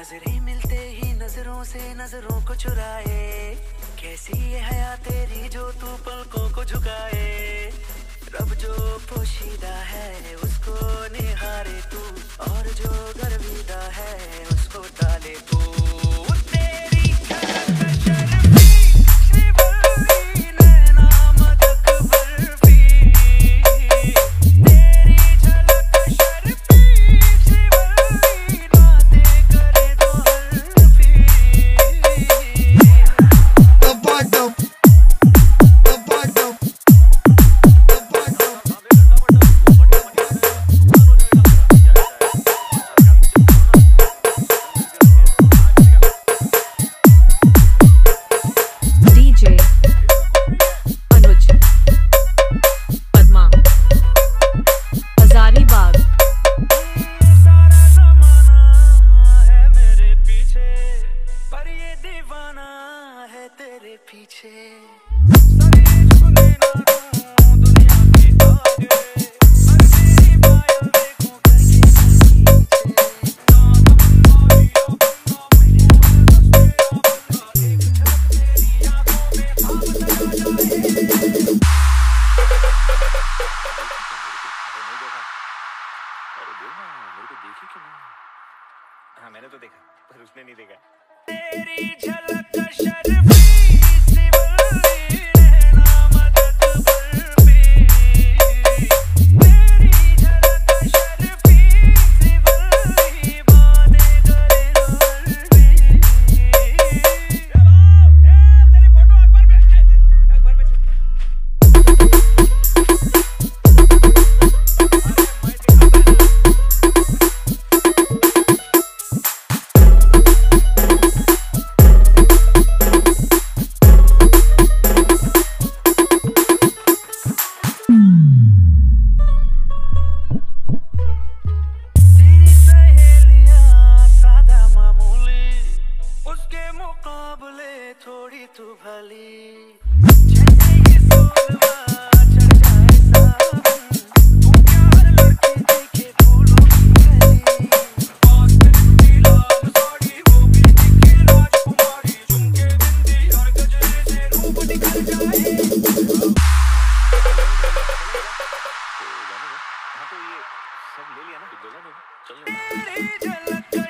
नजरें मिलते ही नजरों से नजरों को चुराए, कैसी ये हया तेरी जो तू पलकों को झुकाए। रब जो पोशीदा है उसको निहारे तू, और जो गर्विदा है उसको डाले तू। तेरे पीछे हाँ मैंने तो देखा पर उसने नहीं देखा। तेरी झलक शर्फी सिवली रहना मदद बर्फी, तेरी झलक शर्फी सिवली बातें करे रोल्फी। तेरी फोटो अखबार में मुकाबले थोड़ी तू भली, जैसे ही सोलवा चढ़ जाए सावन, तू प्यार लड़के देखे फूलों की गली। आसमान की लाल साड़ी वो भी दिखे राजकुमारी, झुमके बिंदी हर गजरे से रूप निखर जाए। हाँ तो ये सब ले लिया ना, तेरी झलक